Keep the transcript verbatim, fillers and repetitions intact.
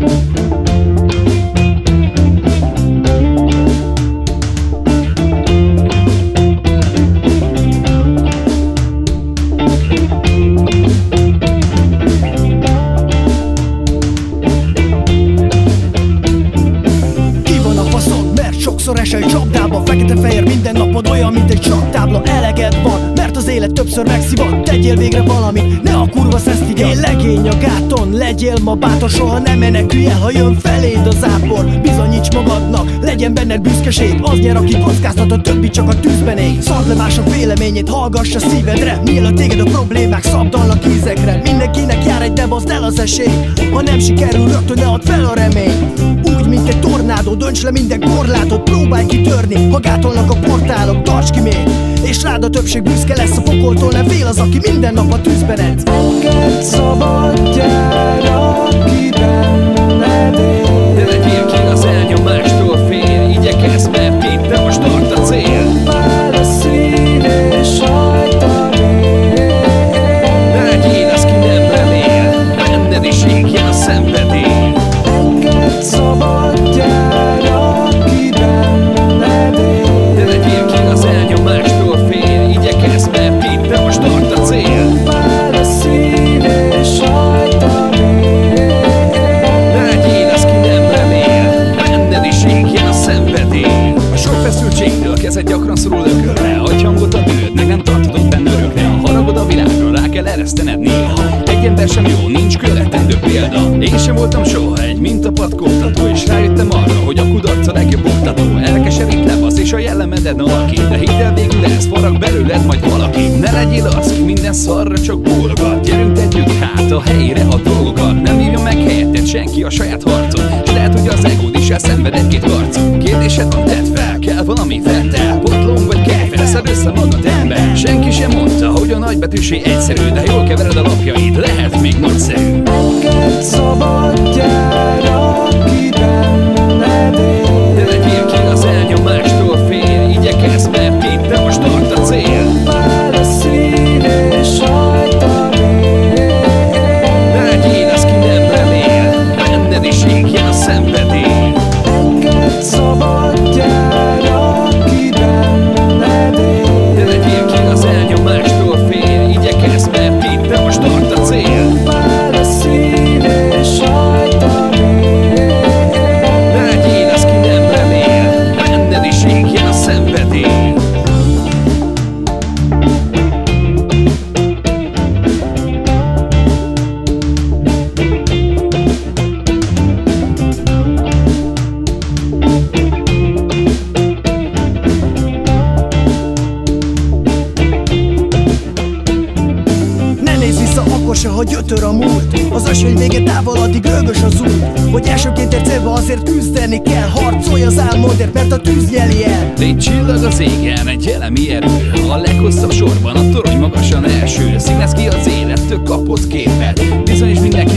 Sokszor esel csapdába, fekete-fehér minden napod olyan, mint egy csaptábla. Eleged van, mert az élet többször megszivat. Tegyél végre valamit, ne a kurva szeszt igyad. Én legény a gáton, legyél ma bátor, soha nem menekülj el, ha jön feléd az ápor. Bizonyíts magadnak, legyen benned büszkeség. Az nyer, aki kockáztat, a többi csak a tűzben ég. Szard le mások véleményét, hallgass a szívedre, mielőtt téged a problémák szabdalnak ízekre. Mindenkinek jár egy, de bazd el az esély. Ha nem sikerül, rögtön ne add fel a reményt. Úgy, mint egy tornádó, dönts le minden korlátot. Próbálj kitörni, ha gátolnak a portálok, tarts ki még, és rád a többség büszke lesz. A pokoltól nem fél az, aki minden nap a tűzben edz. Engedd szabadjára, aki benned él. Ne legyél ki az elnyomástól fél, igyekezz, mert itt te most tart a cél. Pumpál a szív és hajt a vér. Ne legyél az, ki nem remél, benned is égjen a szenvedély. Engedd szabadjára, aki benned él. Ne legyél ki az elnyomástól fél, igyekezz, mert itt te most tart a cél. Pumpál a szív és hajt a vér. Ne legyél az, ki nem remél, benned is égjen a szenvedély. A sok feszültségtől kezed gyakran szorul ökölre, adj hangot a bűnödnek, nem tarthatod benne örökre. A haragod a világra, rá kell eresztened néha. Egy ember sem jó, nincs követendő példa. Én sem voltam soha egy mintapatkóztató, és rájöttem arra, hogy a kudarc a legjobb oktató. Elkeserít, lebasz és a jellemeden alakít, de hidd el, végül ez farag belőled majd valaki. Ne legyél az, ki minden szarra csak bólogat. Gyerünk, tegyük hát a helyére a dolgokat. Nem hívja meg helyetted senki a saját harcot, és lehet, hogy az egód is elszenved egy-két harcot. Kérdésed van, tedd fel, kell valami fettel, potlom vagy kejfel, szedd össze magad ember. Senki sem mondta, hogy a nagybetűsé egyszerű, de jól kevered a lapjaid, lehet még nagyszerű. Engedd szabadjára, aki benned él. Ne legyél ki az elnyomástól fél, igyekezz, mert itt te most tart a cél. Pumpál a szív és hajt a vér. Ne legyél az, ki nem remél, benned is égjen a szenvedély. Engedd szabadjára, aki benned él. Ne legyél ki az elnyomástól fél, igyekezz, mert itt te most tart a cél. Pumpál a szív és hajt a vér. Ne legyél az, ki nem remél, benned is égjen a szenvedély. Akkor se, hogy gyötör a múlt. Az ösvény vége távol, addig rögös az út. Hogy elsőként ér célba, azért küzdeni kell. Harcolj az álmodért, mert a tűz nyeli el. Légy csillag az égen, egy elemi erő. A leghosszabb sorban, a torony magasan első. Színez ki az élettől kapott képet. Bizonyos mindenki